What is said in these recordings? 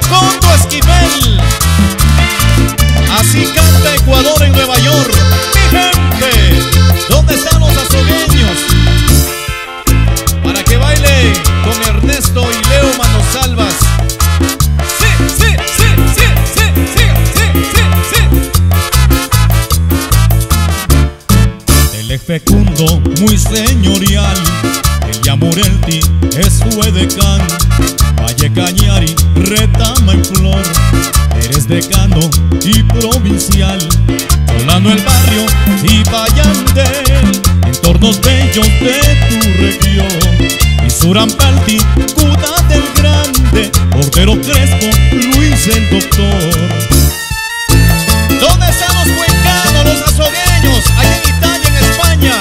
Facundo Esquivel. Así canta Ecuador en Nueva York. Mi gente, ¿dónde están los azogueños? Para que baile con Ernesto y Leo Manosalvas. Sí, sí, sí, sí, sí, sí, sí, sí, sí. El fecundo muy señorial, el Yamurelti es Huedecán, Valle Cañari, Retama y Flor, eres decano y provincial. Solano el barrio y Vallandel, entornos bellos de tu región. Y Surampalti, Cuda del Grande, Cordero Crespo, Luis el Doctor. ¿Dónde están los cuencanos, los azogueños? Allá en Italia, en España.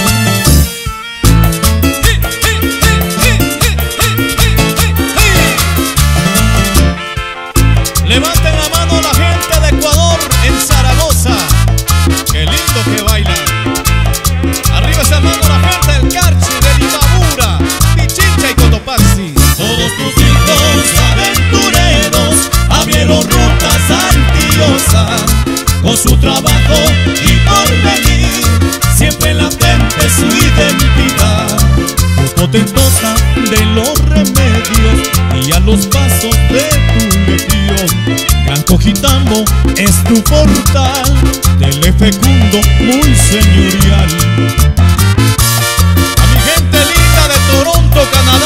Levanten la mano la gente de Ecuador en Zaragoza. Qué lindo que bailan. Arriba esa mano la gente del Carchi, de Imbabura, Pichincha y Cotopaxi. Todos tus hijos aventureros abrieron rutas antillosas, con su trabajo y porvenir siempre latente su identidad. Voz potentosa de los remedios y a los pasos de tu legión. Gran Cojitambo es tu portal, del fecundo muy señorial. A mi gente linda de Toronto, Canadá.